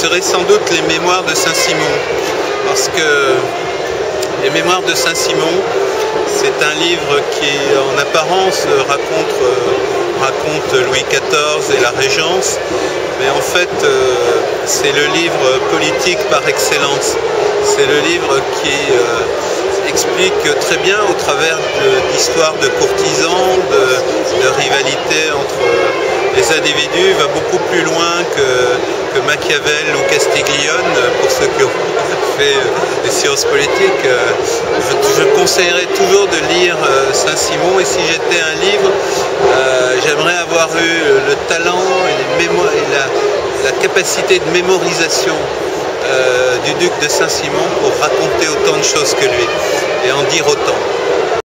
serait sans doute les Mémoires de Saint-Simon, parce que les Mémoires de Saint-Simon, c'est un livre qui, en apparence, raconte Louis XIV et la Régence, mais en fait, c'est le livre politique par excellence. C'est le livre qui explique très bien, au travers d'histoires de courtisans, de rivalités entre les individus, va beaucoup plus loin que Machiavel ou Castiglione, pour ceux qui ont fait des sciences politiques. Je conseillerais toujours de lire Saint-Simon, et si j'étais un livre, j'aimerais avoir eu le talent et la capacité de mémorisation du duc de Saint-Simon pour raconter autant de choses que lui et en dire autant.